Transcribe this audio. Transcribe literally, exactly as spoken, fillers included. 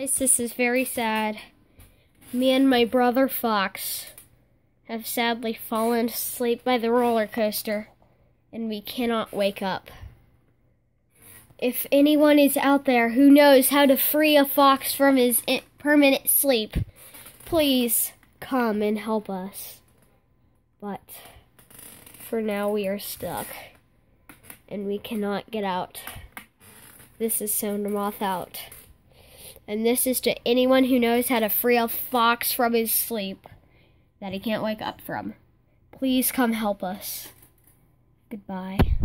Guys, this is very sad. Me and my brother Fox have sadly fallen asleep by the roller coaster, and we cannot wake up. If anyone is out there who knows how to free a fox from his permanent sleep, please come and help us. But for now, we are stuck, and we cannot get out. This is Sound Moth out. And this is to anyone who knows how to free a fox from his sleep that he can't wake up from. Please come help us. Goodbye.